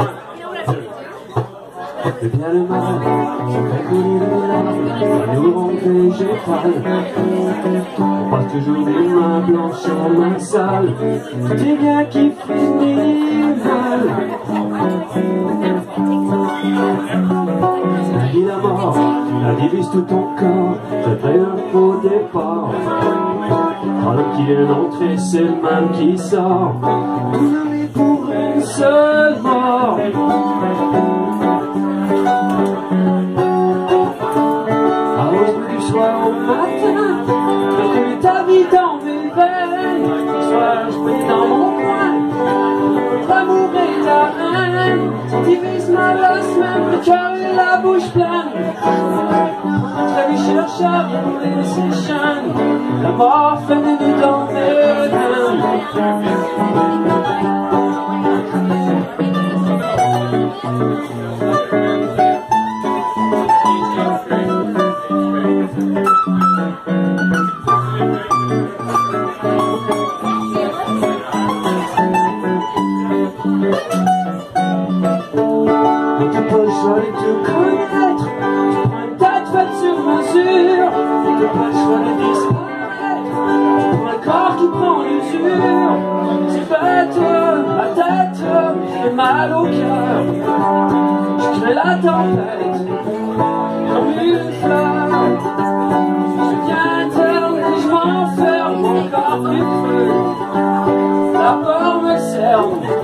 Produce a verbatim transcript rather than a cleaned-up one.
Le bien le mal, c'est fait couler les larmes, à nous rendre végétales. On passe toujours des mains blanches en mains sales, tout est bien qui finit mal. La vie, la mort, la divise tout ton corps, c'est vrai un faux départ. Quand l'homme qui vient d'entrer, c'est le même qui sort, tout nommé pour une seule mort. Au matin, je connais ta vie dans mes veines. Ce soir, je prie dans mon coin, l'amour et la haine divisent ma race, même le cœur et la bouche pleine. La vie cherche à briser ses chaînes, la mort fait des nuits dans mes veines. T'as pas le choix de te connaître, tu prends une date faite sur mesure. T'as pas le choix de disparaître, pour un corps qui prend l'usure. C'est bête, la tête, j'ai mal au cœur. Je crée la tempête, comme une fleur. Je viens interne et je m'enferme, mon corps plus creux. La peur me cerne.